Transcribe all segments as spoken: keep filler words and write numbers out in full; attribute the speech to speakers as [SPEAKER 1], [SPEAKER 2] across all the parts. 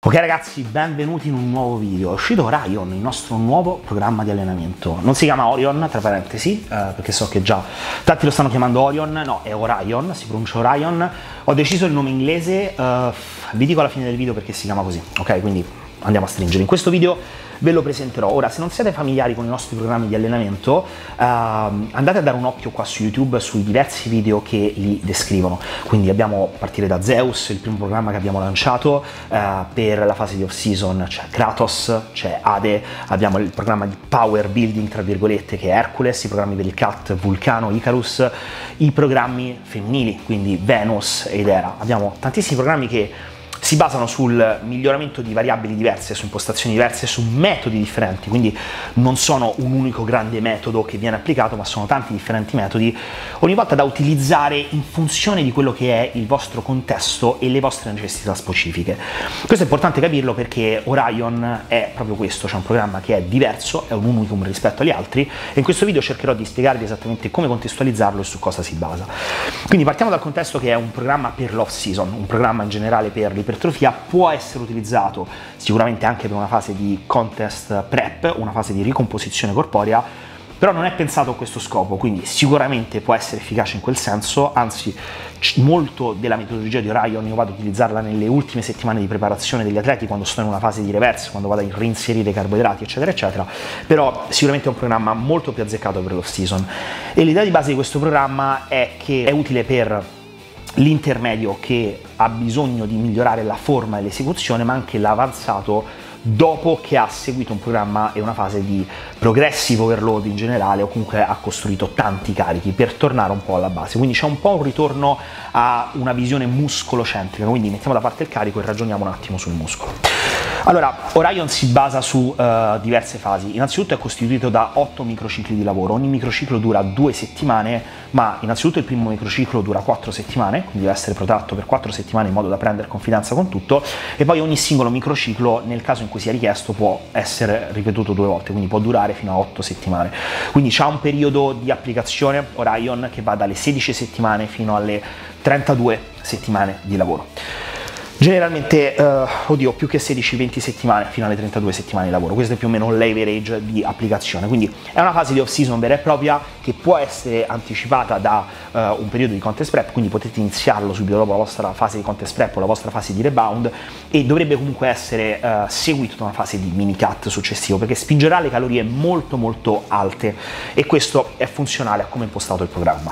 [SPEAKER 1] Ok ragazzi, benvenuti in un nuovo video. È uscito Orion, il nostro nuovo programma di allenamento. Non si chiama Orion, tra parentesi, eh, perché so che già tanti lo stanno chiamando Orion. No, è Orion, si pronuncia Orion. Ho deciso il nome inglese, eh, vi dico alla fine del video perché si chiama così, ok? Quindi andiamo a stringere. In questo video ve lo presenterò. Ora, se non siete familiari con i nostri programmi di allenamento, uh, andate a dare un occhio qua su YouTube sui diversi video che li descrivono. Quindi abbiamo, a partire da Zeus, il primo programma che abbiamo lanciato uh, per la fase di off-season, c'è Kratos, c'è Ade, abbiamo il programma di power building, tra virgolette, che è Hercules, i programmi per il Cat, Vulcano, Icarus, i programmi femminili, quindi Venus ed Hera. Abbiamo tantissimi programmi che si basano sul miglioramento di variabili diverse, su impostazioni diverse, su metodi differenti, quindi non sono un unico grande metodo che viene applicato, ma sono tanti differenti metodi, ogni volta da utilizzare in funzione di quello che è il vostro contesto e le vostre necessità specifiche. Questo è importante capirlo perché Orion è proprio questo, cioè un programma che è diverso, è un unicum rispetto agli altri, e in questo video cercherò di spiegarvi esattamente come contestualizzarlo e su cosa si basa. Quindi partiamo dal contesto che è un programma per l'off season, un programma in generale per l'ipertrofia. Può essere utilizzato sicuramente anche per una fase di contest prep, una fase di ricomposizione corporea, però non è pensato a questo scopo, quindi sicuramente può essere efficace in quel senso, anzi molto della metodologia di Orion io vado ad utilizzarla nelle ultime settimane di preparazione degli atleti, quando sto in una fase di reverse, quando vado a reinserire carboidrati eccetera eccetera, però sicuramente è un programma molto più azzeccato per l'off season. E l'idea di base di questo programma è che è utile per l'intermedio che ha bisogno di migliorare la forma e l'esecuzione, ma anche l'avanzato dopo che ha seguito un programma e una fase di progressive overload in generale, o comunque ha costruito tanti carichi per tornare un po' alla base. Quindi c'è un po' un ritorno a una visione muscolocentrica, quindi mettiamo da parte il carico e ragioniamo un attimo sul muscolo. Allora, Orion si basa su uh, diverse fasi. Innanzitutto è costituito da otto microcicli di lavoro, ogni microciclo dura due settimane, ma innanzitutto il primo microciclo dura quattro settimane, quindi deve essere protratto per quattro settimane in modo da prendere confidenza con tutto, e poi ogni singolo microciclo, nel caso in cui sia richiesto, può essere ripetuto due volte, quindi può durare fino a otto settimane. Quindi c'è un periodo di applicazione Orion che va dalle sedici settimane fino alle trentadue settimane di lavoro. Generalmente, uh, oddio, più che sedici venti settimane fino alle trentadue settimane di lavoro, questo è più o meno l'average di applicazione, quindi è una fase di off-season vera e propria che può essere anticipata da uh, un periodo di contest prep, quindi potete iniziarlo subito dopo la vostra fase di contest prep o la vostra fase di rebound, e dovrebbe comunque essere uh, seguito da una fase di mini cut successivo, perché spingerà le calorie molto molto alte, e questo è funzionale a come è impostato il programma.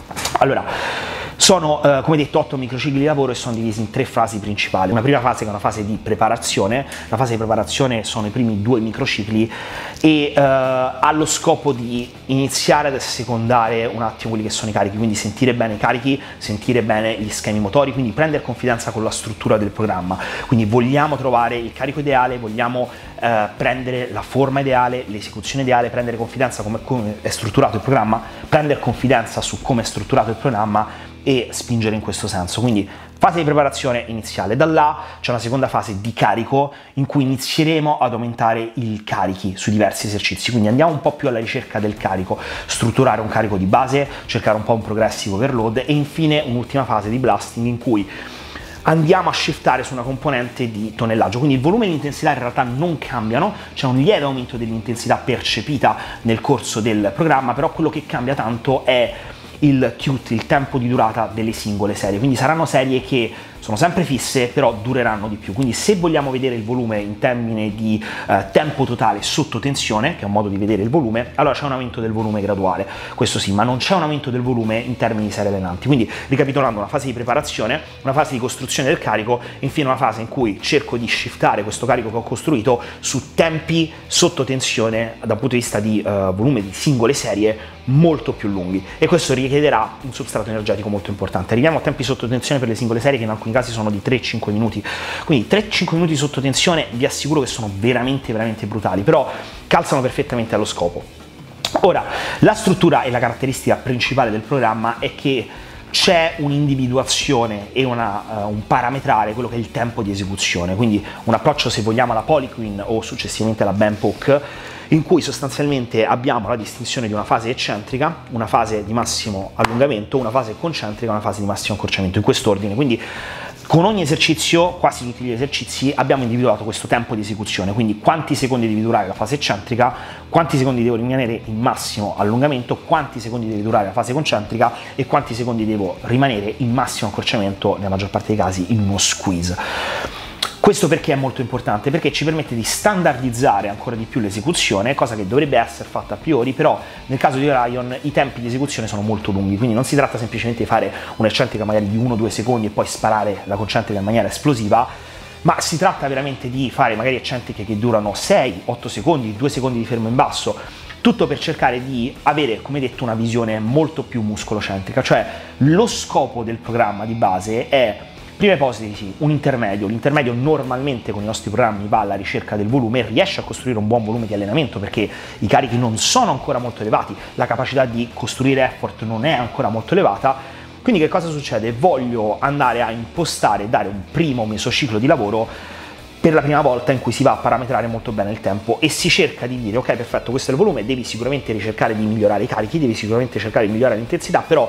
[SPEAKER 1] Allora, sono, eh, come detto, otto microcicli di lavoro e sono divisi in tre fasi principali. Una prima fase che è una fase di preparazione, la fase di preparazione sono i primi due microcicli e eh, ha lo scopo di iniziare ad assecondare un attimo quelli che sono i carichi, quindi sentire bene i carichi, sentire bene gli schemi motori, quindi prendere confidenza con la struttura del programma. Quindi vogliamo trovare il carico ideale, vogliamo eh, prendere la forma ideale, l'esecuzione ideale, prendere confidenza come, come è strutturato il programma, prendere confidenza su come è strutturato il programma e spingere in questo senso. Quindi fase di preparazione iniziale, da là c'è una seconda fase di carico in cui inizieremo ad aumentare i carichi su diversi esercizi, quindi andiamo un po' più alla ricerca del carico, strutturare un carico di base, cercare un po' un progressive overload e infine un'ultima fase di blasting in cui andiamo a shiftare su una componente di tonnellaggio, quindi il volume e l'intensità in realtà non cambiano, c'è un lieve aumento dell'intensità percepita nel corso del programma, però quello che cambia tanto è il Q T, il tempo di durata delle singole serie, quindi saranno serie che sono sempre fisse però dureranno di più, quindi se vogliamo vedere il volume in termini di eh, tempo totale sotto tensione, che è un modo di vedere il volume, allora c'è un aumento del volume graduale, questo sì, ma non c'è un aumento del volume in termini di serie allenanti. Quindi ricapitolando, una fase di preparazione, una fase di costruzione del carico, infine una fase in cui cerco di shiftare questo carico che ho costruito su tempi sotto tensione dal punto di vista di uh, volume di singole serie molto più lunghi, e questo richiederà un substrato energetico molto importante. Arriviamo a tempi sotto tensione per le singole serie che in alcuni casi sono di tre cinque minuti, quindi tre cinque minuti sotto tensione vi assicuro che sono veramente veramente brutali, però calzano perfettamente allo scopo. Ora, la struttura e la caratteristica principale del programma è che c'è un'individuazione e una, uh, un parametrare quello che è il tempo di esecuzione, quindi un approccio, se vogliamo, alla Polyqueen o successivamente alla Band Poke, in cui sostanzialmente abbiamo la distinzione di una fase eccentrica, una fase di massimo allungamento, una fase concentrica, una fase di massimo accorciamento, in quest'ordine. Quindi Con ogni esercizio, quasi tutti gli esercizi, abbiamo individuato questo tempo di esecuzione, quindi quanti secondi devi durare la fase eccentrica, quanti secondi devo rimanere in massimo allungamento, quanti secondi deve durare la fase concentrica e quanti secondi devo rimanere in massimo accorciamento, nella maggior parte dei casi, in uno squeeze. Questo perché è molto importante? Perché ci permette di standardizzare ancora di più l'esecuzione, cosa che dovrebbe essere fatta a priori, però nel caso di Orion i tempi di esecuzione sono molto lunghi, quindi non si tratta semplicemente di fare un'eccentrica magari di uno due secondi e poi sparare la concentrica in maniera esplosiva, ma si tratta veramente di fare magari eccentriche che durano sei otto secondi, due secondi di fermo in basso, tutto per cercare di avere, come detto, una visione molto più muscolocentrica, cioè lo scopo del programma di base è prima ipotesi, un intermedio. L'intermedio normalmente con i nostri programmi va alla ricerca del volume, riesce a costruire un buon volume di allenamento perché i carichi non sono ancora molto elevati, la capacità di costruire effort non è ancora molto elevata, quindi che cosa succede? Voglio andare a impostare, dare un primo mesociclo di lavoro per la prima volta in cui si va a parametrare molto bene il tempo e si cerca di dire ok, perfetto, questo è il volume, devi sicuramente ricercare di migliorare i carichi, devi sicuramente cercare di migliorare l'intensità, però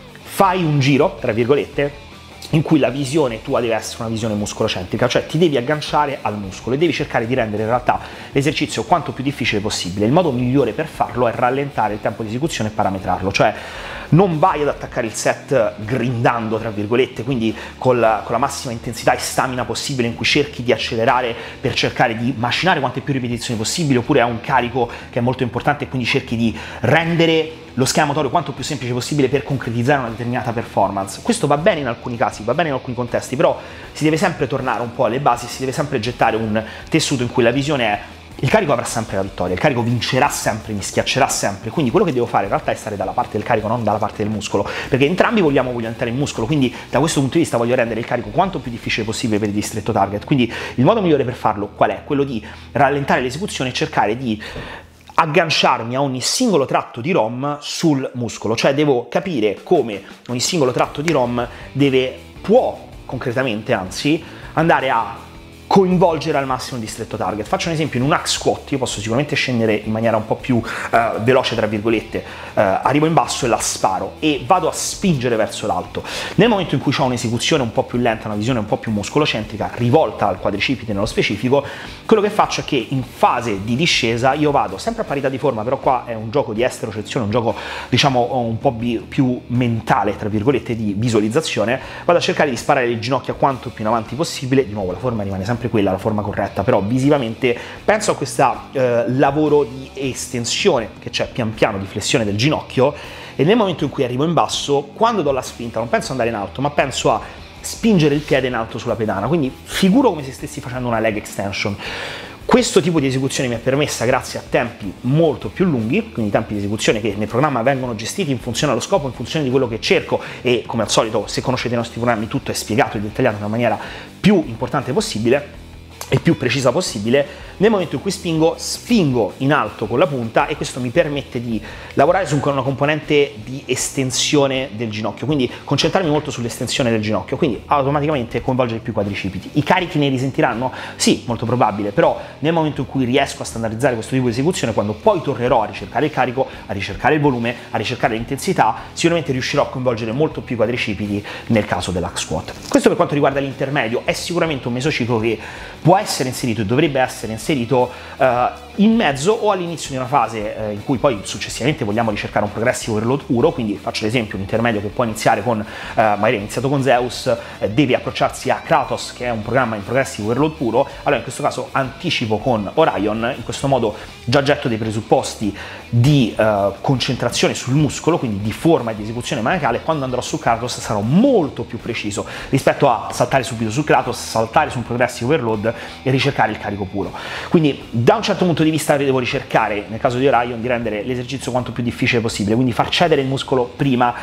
[SPEAKER 1] fai un giro, tra virgolette, in cui la visione tua deve essere una visione muscolocentrica, cioè ti devi agganciare al muscolo e devi cercare di rendere in realtà l'esercizio quanto più difficile possibile. Il modo migliore per farlo è rallentare il tempo di esecuzione e parametrarlo, cioè non vai ad attaccare il set grindando, tra virgolette, quindi con la, con la massima intensità e stamina possibile, in cui cerchi di accelerare per cercare di macinare quante più ripetizioni possibili, oppure hai un carico che è molto importante e quindi cerchi di rendere lo schema motorio quanto più semplice possibile per concretizzare una determinata performance. Questo va bene in alcuni casi, va bene in alcuni contesti, però si deve sempre tornare un po' alle basi, si deve sempre gettare un tessuto in cui la visione è: il carico avrà sempre la vittoria, il carico vincerà sempre, mi schiaccerà sempre, quindi quello che devo fare in realtà è stare dalla parte del carico, non dalla parte del muscolo, perché entrambi vogliamo voglio entrare in muscolo, quindi da questo punto di vista voglio rendere il carico quanto più difficile possibile per il distretto target. Quindi il modo migliore per farlo qual è? Quello di rallentare l'esecuzione e cercare di agganciarmi a ogni singolo tratto di ROM sul muscolo, cioè devo capire come ogni singolo tratto di ROM deve, può concretamente anzi, andare a coinvolgere al massimo il distretto target. Faccio un esempio: in un hack squat io posso sicuramente scendere in maniera un po' più uh, veloce, tra virgolette, uh, arrivo in basso e la sparo e vado a spingere verso l'alto. Nel momento in cui ho un'esecuzione un po' più lenta, una visione un po' più muscolocentrica, rivolta al quadricipite nello specifico, quello che faccio è che in fase di discesa io vado sempre a parità di forma, però qua è un gioco di esterocezione, un gioco diciamo un po' più mentale, tra virgolette, di visualizzazione, vado a cercare di sparare le ginocchia quanto più in avanti possibile, di nuovo la forma rimane sempre quella, la forma corretta, però visivamente penso a questo eh, lavoro di estensione che c'è pian piano, di flessione del ginocchio, e nel momento in cui arrivo in basso, quando do la spinta non penso andare in alto, ma penso a spingere il piede in alto sulla pedana, quindi figuro come se stessi facendo una leg extension. Questo tipo di esecuzione mi è permessa grazie a tempi molto più lunghi, quindi tempi di esecuzione che nel programma vengono gestiti in funzione allo scopo, in funzione di quello che cerco, e come al solito, se conoscete i nostri programmi, tutto è spiegato e dettagliato in una maniera più importante possibile e più precisa possibile. Nel momento in cui spingo, spingo in alto con la punta, e questo mi permette di lavorare su una componente di estensione del ginocchio, quindi concentrarmi molto sull'estensione del ginocchio, quindi automaticamente coinvolgere più i quadricipiti. I carichi ne risentiranno? Sì, molto probabile, però nel momento in cui riesco a standardizzare questo tipo di esecuzione, quando poi tornerò a ricercare il carico, a ricercare il volume, a ricercare l'intensità, sicuramente riuscirò a coinvolgere molto più i quadricipiti nel caso dell'hack squat. Questo per quanto riguarda l'intermedio. È sicuramente un mesociclo che può essere inserito e dovrebbe essere inserito uh, in mezzo o all'inizio di una fase uh, in cui poi successivamente vogliamo ricercare un progressive overload puro, quindi faccio l'esempio, un intermedio che può iniziare con, uh, magari è iniziato con Zeus, uh, deve approcciarsi a Kratos, che è un programma in progressive overload puro, allora in questo caso anticipo con Orion, in questo modo già getto dei presupposti di uh, concentrazione sul muscolo, quindi di forma e di esecuzione maniacale. Quando andrò su Kratos sarò molto più preciso rispetto a saltare subito su Kratos, saltare su un progressive overload e ricercare il carico puro. Quindi da un certo punto di vista devo ricercare, nel caso di Orion, di rendere l'esercizio quanto più difficile possibile, quindi far cedere il muscolo prima,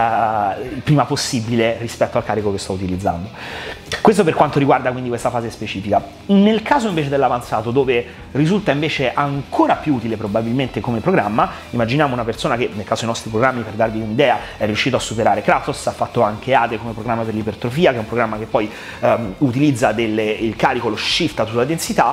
[SPEAKER 1] uh, prima possibile rispetto al carico che sto utilizzando. Questo per quanto riguarda quindi questa fase specifica. Nel caso invece dell'avanzato, dove risulta invece ancora più utile probabilmente come programma, immaginiamo una persona che nel caso dei nostri programmi, per darvi un'idea, è riuscito a superare Kratos, ha fatto anche Ade come programma per l'ipertrofia, che è un programma che poi um, utilizza delle, il carico, lo shift a tutta la densità.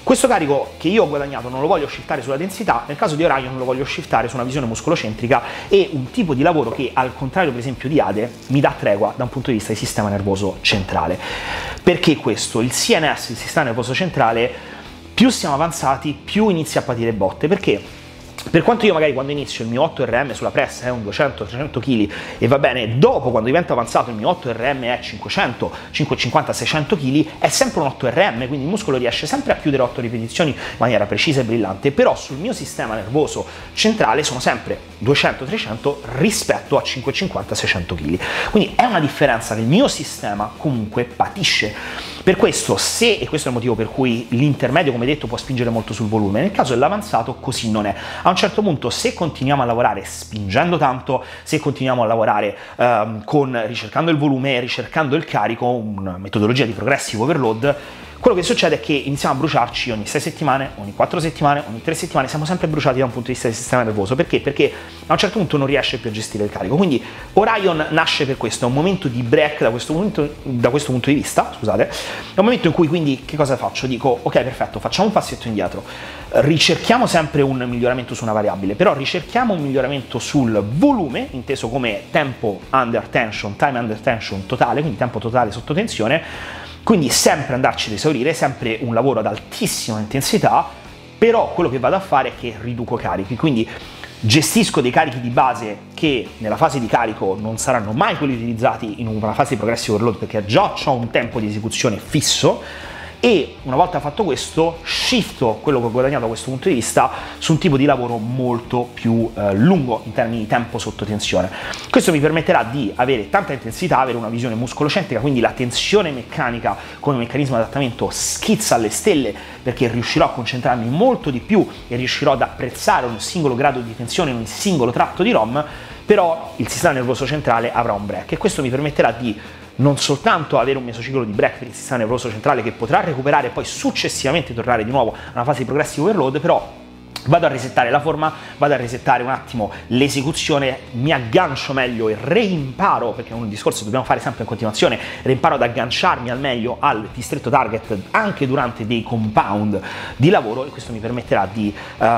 [SPEAKER 1] Questo carico che io ho guadagnato non lo voglio shiftare sulla densità, nel caso di Orion lo voglio shiftare su una visione muscolocentrica e un tipo di lavoro che, al contrario per esempio di Ade, mi dà tregua da un punto di vista di sistema nervoso centrale. Perché questo? Il C N S, il sistema nervoso centrale, più siamo avanzati, più inizia a patire botte. Perché? Per quanto io magari quando inizio il mio otto R M sulla press è un duecento trecento chili e va bene, dopo quando divento avanzato il mio otto R M è cinquecento, cinquecentocinquanta, seicento chili, è sempre un otto R M, quindi il muscolo riesce sempre a chiudere otto ripetizioni in maniera precisa e brillante, però sul mio sistema nervoso centrale sono sempre duecento trecento rispetto a cinquecentocinquanta, seicento chili. Quindi è una differenza che il mio sistema comunque patisce. Per questo, se, e questo è il motivo per cui l'intermedio, come detto, può spingere molto sul volume, nel caso dell'avanzato così non è. A un certo punto, se continuiamo a lavorare spingendo tanto, se continuiamo a lavorare ehm, con, ricercando il volume, ricercando il carico, una metodologia di progressive overload, quello che succede è che iniziamo a bruciarci ogni sei settimane, ogni quattro settimane, ogni tre settimane, siamo sempre bruciati da un punto di vista del sistema nervoso. Perché? Perché a un certo punto non riesce più a gestire il carico. Quindi Orion nasce per questo, è un momento di break da questo, momento, da questo punto di vista, scusate, è un momento in cui quindi che cosa faccio? Dico, ok, perfetto, facciamo un passetto indietro, ricerchiamo sempre un miglioramento su una variabile, però ricerchiamo un miglioramento sul volume, inteso come tempo under tension, time under tension totale, quindi tempo totale sotto tensione. Quindi sempre andarci ad esaurire, sempre un lavoro ad altissima intensità, però quello che vado a fare è che riduco carichi, quindi gestisco dei carichi di base che nella fase di carico non saranno mai quelli utilizzati in una fase di progressive overload perché già ho un tempo di esecuzione fisso, e una volta fatto questo shifto quello che ho guadagnato da questo punto di vista su un tipo di lavoro molto più eh, lungo in termini di tempo sotto tensione. Questo mi permetterà di avere tanta intensità, avere una visione muscolocentrica, quindi la tensione meccanica come meccanismo di adattamento schizza alle stelle, perché riuscirò a concentrarmi molto di più e riuscirò ad apprezzare un singolo grado di tensione in un singolo tratto di ROM, però il sistema nervoso centrale avrà un break e questo mi permetterà di non soltanto avere un mesociclo di break per il sistema nervoso centrale che potrà recuperare e poi successivamente tornare di nuovo a una fase di progressive overload, però vado a resettare la forma, vado a resettare un attimo l'esecuzione, mi aggancio meglio e reimparo, perché è un discorso che dobbiamo fare sempre in continuazione, reimparo ad agganciarmi al meglio al distretto target anche durante dei compound di lavoro, e questo mi permetterà di uh,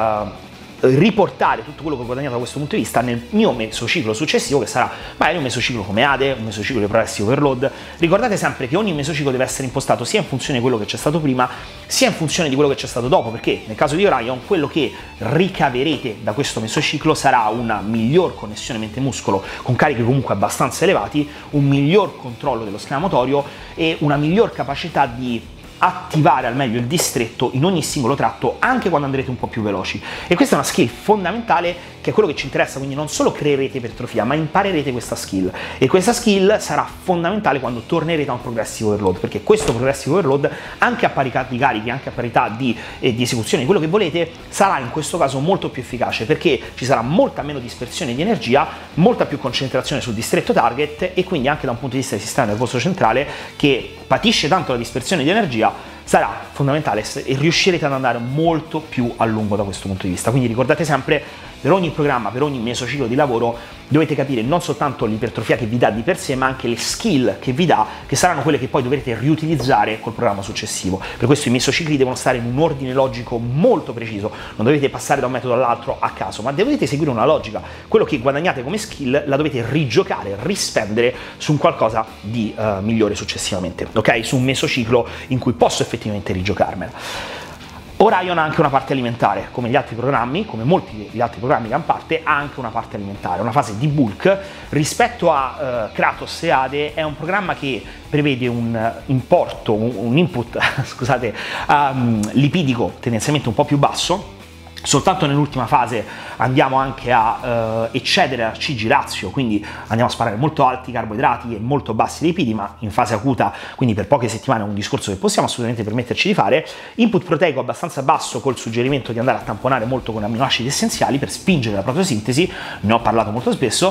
[SPEAKER 1] riportare tutto quello che ho guadagnato da questo punto di vista nel mio mesociclo successivo, che sarà magari un mesociclo come Ade, un mesociclo di progressive overload. Ricordate sempre che ogni mesociclo deve essere impostato sia in funzione di quello che c'è stato prima, sia in funzione di quello che c'è stato dopo, perché nel caso di Orion quello che ricaverete da questo mesociclo sarà una miglior connessione mente-muscolo con carichi comunque abbastanza elevati, un miglior controllo dello schema motorio e una miglior capacità di attivare al meglio il distretto in ogni singolo tratto anche quando andrete un po' più veloci. E questa è una skill fondamentale che è quello che ci interessa, quindi non solo creerete ipertrofia ma imparerete questa skill, e questa skill sarà fondamentale quando tornerete a un progressive overload, perché questo progressive overload anche a parità di carichi, anche a parità di, eh, di esecuzione di quello che volete, sarà in questo caso molto più efficace perché ci sarà molta meno dispersione di energia, molta più concentrazione sul distretto target, e quindi anche da un punto di vista del sistema nervoso centrale che patisce tanto la dispersione di energia sarà fondamentale e riuscirete ad andare molto più a lungo da questo punto di vista. Quindi ricordate sempre, per ogni programma, per ogni mesociclo di lavoro dovete capire non soltanto l'ipertrofia che vi dà di per sé, ma anche le skill che vi dà, che saranno quelle che poi dovrete riutilizzare col programma successivo. Per questo i mesocicli devono stare in un ordine logico molto preciso, non dovete passare da un metodo all'altro a caso, ma dovete seguire una logica. Quello che guadagnate come skill la dovete rigiocare, rispendere su un qualcosa di uh, migliore successivamente, ok? Su un mesociclo in cui posso effettivamente rigiocarmela. Orion ha anche una parte alimentare, come gli altri programmi, come molti degli altri programmi che hanno parte, ha anche una parte alimentare, una fase di bulk. Rispetto a uh, Kratos e Ade è un programma che prevede un importo, un, un input, scusate, um, lipidico tendenzialmente un po' più basso. Soltanto nell'ultima fase andiamo anche a uh, eccedere la C G ratio, quindi andiamo a sparare molto alti carboidrati e molto bassi lipidi, ma in fase acuta, quindi per poche settimane è un discorso che possiamo assolutamente permetterci di fare. Input proteico abbastanza basso, col suggerimento di andare a tamponare molto con aminoacidi essenziali per spingere la proteosintesi, ne ho parlato molto spesso,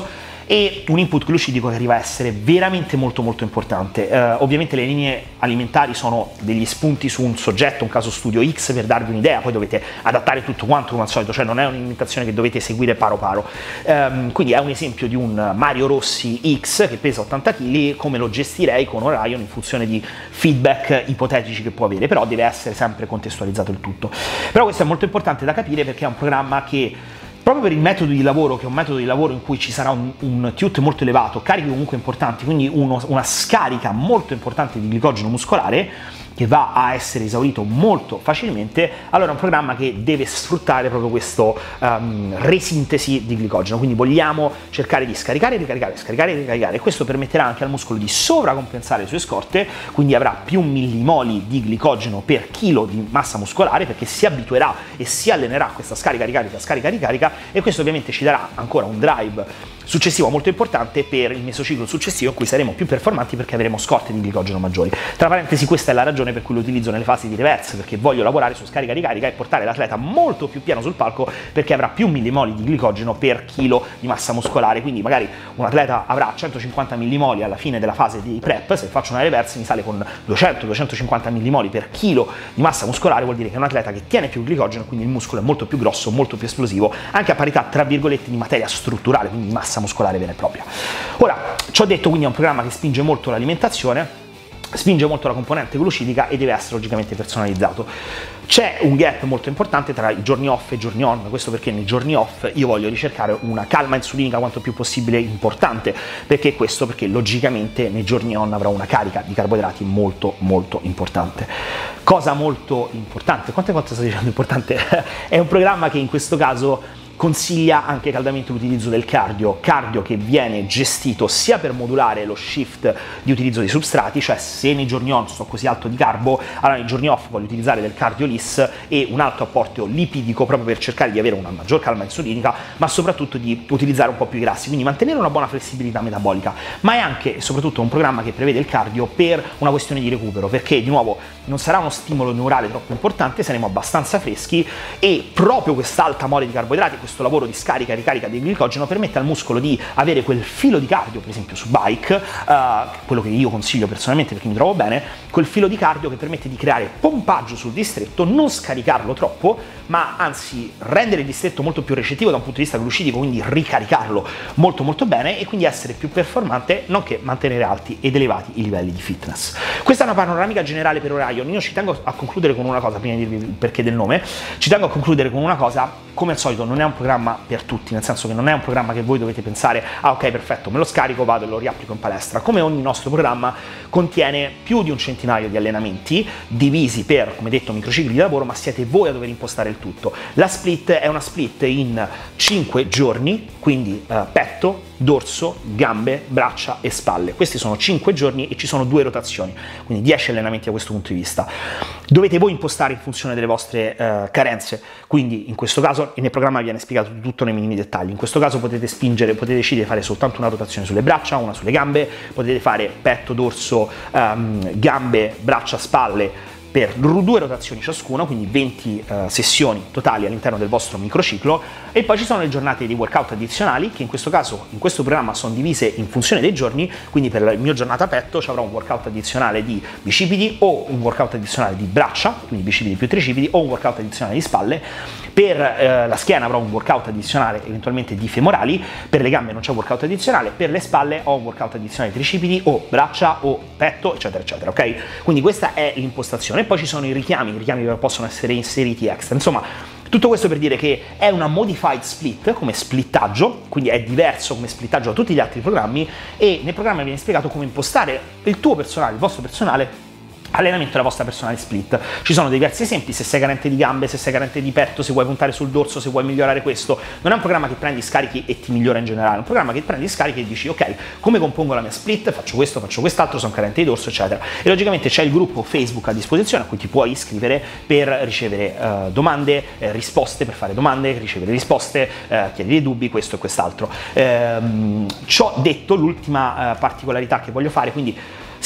[SPEAKER 1] e un input glucidico che arriva a essere veramente molto molto importante. Eh, ovviamente le linee alimentari sono degli spunti su un soggetto, un caso studio X, per darvi un'idea, poi dovete adattare tutto quanto come al solito, cioè non è un'alimentazione che dovete seguire paro paro. Eh, quindi è un esempio di un Mario Rossi X che pesa ottanta chili, come lo gestirei con Orion in funzione di feedback ipotetici che può avere, però deve essere sempre contestualizzato il tutto. Però questo è molto importante da capire perché è un programma che, proprio per il metodo di lavoro, che è un metodo di lavoro in cui ci sarà un, un T U T molto elevato, carichi comunque importanti, quindi uno, una scarica molto importante di glicogeno muscolare, che va a essere esaurito molto facilmente, allora è un programma che deve sfruttare proprio questo um, resintesi di glicogeno, quindi vogliamo cercare di scaricare, ricaricare, scaricare, ricaricare, e questo permetterà anche al muscolo di sovracompensare le sue scorte, quindi avrà più millimoli di glicogeno per chilo di massa muscolare, perché si abituerà e si allenerà a questa scarica, ricarica, scarica, ricarica, e questo ovviamente ci darà ancora un drive successivo molto importante per il mesociclo successivo, in cui saremo più performanti perché avremo scorte di glicogeno maggiori. Tra parentesi, questa è la ragione per cui lo utilizzo nelle fasi di reverse, perché voglio lavorare su scarica ricarica e portare l'atleta molto più pieno sul palco, perché avrà più millimoli di glicogeno per chilo di massa muscolare. Quindi magari un atleta avrà centocinquanta millimoli alla fine della fase di prep, se faccio una reverse mi sale con duecento duecentocinquanta millimoli per chilo di massa muscolare, vuol dire che è un atleta che tiene più glicogeno, quindi il muscolo è molto più grosso, molto più esplosivo, anche a parità tra virgolette di materia strutturale, quindi di massa muscolare vera e propria. Ora, ciò detto, quindi è un programma che spinge molto l'alimentazione, spinge molto la componente glucidica e deve essere logicamente personalizzato. C'è un gap molto importante tra i giorni off e i giorni on, questo perché nei giorni off io voglio ricercare una calma insulinica quanto più possibile importante, perché questo perché logicamente nei giorni on avrò una carica di carboidrati molto molto importante. Cosa molto importante, quante volte sto dicendo importante? È un programma che in questo caso consiglia anche caldamente l'utilizzo del cardio, cardio che viene gestito sia per modulare lo shift di utilizzo dei substrati, cioè se nei giorni on sto così alto di carbo, allora nei giorni off voglio utilizzare del cardio L I S e un alto apporto lipidico proprio per cercare di avere una maggior calma insulinica, ma soprattutto di utilizzare un po' più i grassi, quindi mantenere una buona flessibilità metabolica. Ma è anche e soprattutto un programma che prevede il cardio per una questione di recupero, perché di nuovo non sarà uno stimolo neurale troppo importante, saremo abbastanza freschi e proprio quest'alta mole di carboidrati, questo lavoro di scarica e ricarica di glicogeno permette al muscolo di avere quel filo di cardio, per esempio su bike, uh, quello che io consiglio personalmente perché mi trovo bene, quel filo di cardio che permette di creare pompaggio sul distretto, non scaricarlo troppo, ma anzi rendere il distretto molto più recettivo da un punto di vista glucidico, quindi ricaricarlo molto molto bene e quindi essere più performante, nonché mantenere alti ed elevati i livelli di fitness. Questa è una panoramica generale per Orion. Io ci tengo a concludere con una cosa, prima di dirvi il perché del nome, ci tengo a concludere con una cosa: come al solito non è un programma per tutti, nel senso che non è un programma che voi dovete pensare ah ok perfetto, me lo scarico, vado e lo riapplico in palestra. Come ogni nostro programma contiene più di un centinaio di allenamenti divisi per, come detto, microcicli di lavoro, ma siete voi a dover impostare il tutto. La split è una split in cinque giorni, quindi eh, petto, dorso, gambe, braccia e spalle. Questi sono cinque giorni e ci sono due rotazioni, quindi dieci allenamenti da questo punto di vista. Dovete voi impostare in funzione delle vostre eh, carenze, quindi in questo caso nel programma viene spiegato tutto nei minimi dettagli. In questo caso potete spingere, potete decidere di fare soltanto una rotazione sulle braccia, una sulle gambe, potete fare petto, dorso, ehm, gambe, braccia, spalle, per due rotazioni ciascuna, quindi venti uh, sessioni totali all'interno del vostro microciclo. E poi ci sono le giornate di workout addizionali che in questo caso, in questo programma, sono divise in funzione dei giorni, quindi per il mio giornata petto ci avrò un workout addizionale di bicipiti o un workout addizionale di braccia, quindi bicipiti più tricipiti, o un workout addizionale di spalle. Per eh, la schiena avrò un workout addizionale eventualmente di femorali, per le gambe non c'è un workout addizionale, per le spalle ho un workout addizionale di tricipiti o braccia o petto, eccetera eccetera, ok? Quindi questa è l'impostazione. E poi ci sono i richiami, i richiami che possono essere inseriti extra. Insomma, tutto questo per dire che è una modified split come splittaggio, quindi è diverso come splittaggio da tutti gli altri programmi, e nel programma viene spiegato come impostare il tuo personale, il vostro personale allenamento della vostra personale split. Ci sono diversi esempi: se sei carente di gambe, se sei carente di petto, se vuoi puntare sul dorso, se vuoi migliorare questo. Non è un programma che prendi scarichi e ti migliora in generale, è un programma che prendi scarichi e dici ok, come compongo la mia split, faccio questo, faccio quest'altro, sono carente di dorso, eccetera. E logicamente c'è il gruppo Facebook a disposizione a cui ti puoi iscrivere per ricevere uh, domande, eh, risposte, per fare domande, ricevere risposte, eh, chiedere dubbi, questo e quest'altro. Ehm, ciò detto, l'ultima uh, particolarità che voglio fare, quindi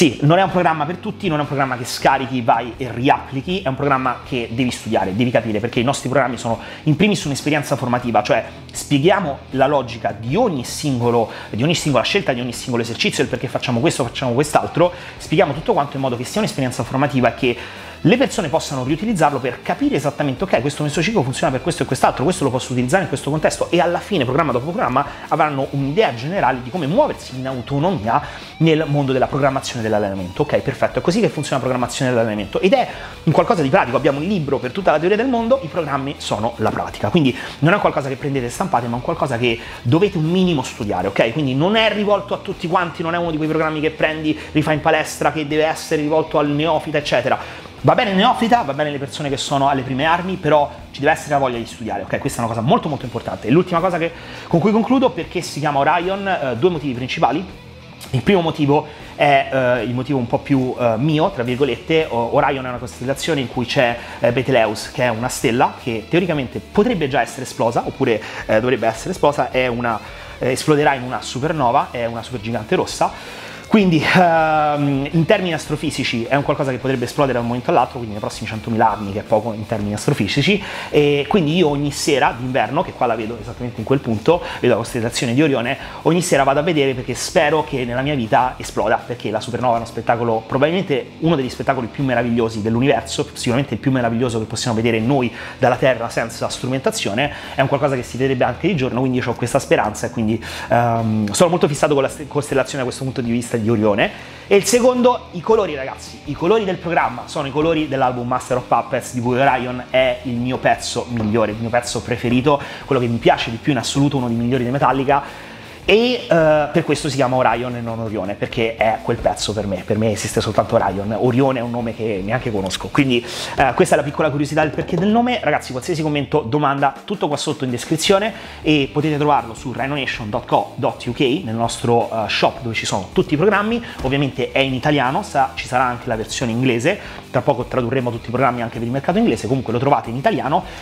[SPEAKER 1] Sì, non è un programma per tutti, non è un programma che scarichi, vai e riapplichi, è un programma che devi studiare, devi capire, perché i nostri programmi sono in primis un'esperienza formativa, cioè spieghiamo la logica di ogni singolo, di ogni singola scelta, di ogni singolo esercizio, il perché facciamo questo, facciamo quest'altro, spieghiamo tutto quanto in modo che sia un'esperienza formativa e che le persone possano riutilizzarlo per capire esattamente, ok, questo messociclo funziona per questo e quest'altro, questo lo posso utilizzare in questo contesto, e alla fine, programma dopo programma, avranno un'idea generale di come muoversi in autonomia nel mondo della programmazione dell'allenamento. Ok, perfetto, è così che funziona la programmazione dell'allenamento, ed è un qualcosa di pratico. Abbiamo un libro per tutta la teoria del mondo, i programmi sono la pratica, quindi non è qualcosa che prendete e stampate, ma è un qualcosa che dovete un minimo studiare, ok? Quindi non è rivolto a tutti quanti, non è uno di quei programmi che prendi, rifai in palestra, che deve essere rivolto al neofita, eccetera. Va bene il neofita, va bene le persone che sono alle prime armi, però ci deve essere la voglia di studiare, ok? Questa è una cosa molto molto importante. E l'ultima cosa che, con cui concludo, perché si chiama Orion, eh, due motivi principali. Il primo motivo è eh, il motivo un po' più eh, mio, tra virgolette. Orion è una costellazione in cui c'è eh, Betelgeuse, che è una stella che teoricamente potrebbe già essere esplosa, oppure eh, dovrebbe essere esplosa, è una, eh, esploderà in una supernova, è una supergigante rossa. Quindi ehm, in termini astrofisici è un qualcosa che potrebbe esplodere da un momento all'altro, quindi nei prossimi centomila anni, che è poco in termini astrofisici, e quindi io ogni sera d'inverno, che qua la vedo esattamente in quel punto, vedo la costellazione di Orione, ogni sera vado a vedere perché spero che nella mia vita esploda, perché la supernova è uno spettacolo, probabilmente uno degli spettacoli più meravigliosi dell'universo, sicuramente il più meraviglioso che possiamo vedere noi dalla Terra senza strumentazione, è un qualcosa che si vedrebbe anche di giorno, quindi io ho questa speranza e quindi ehm, sono molto fissato con la costellazione da questo punto di vista di Orione. E il secondo, i colori, ragazzi, i colori del programma sono i colori dell'album Master of Puppets, di cui Orion è il mio pezzo migliore, il mio pezzo preferito, quello che mi piace di più in assoluto, uno dei migliori di Metallica, e uh, per questo si chiama Orion e non Orione, perché è quel pezzo per me, per me esiste soltanto Orion, Orione è un nome che neanche conosco, quindi uh, questa è la piccola curiosità del perché del nome. Ragazzi, qualsiasi commento, domanda, tutto qua sotto in descrizione, e potete trovarlo su rhinonation punto co punto uk, nel nostro uh, shop dove ci sono tutti i programmi. Ovviamente è in italiano, sa, ci sarà anche la versione inglese, tra poco tradurremo tutti i programmi anche per il mercato inglese, comunque lo trovate in italiano.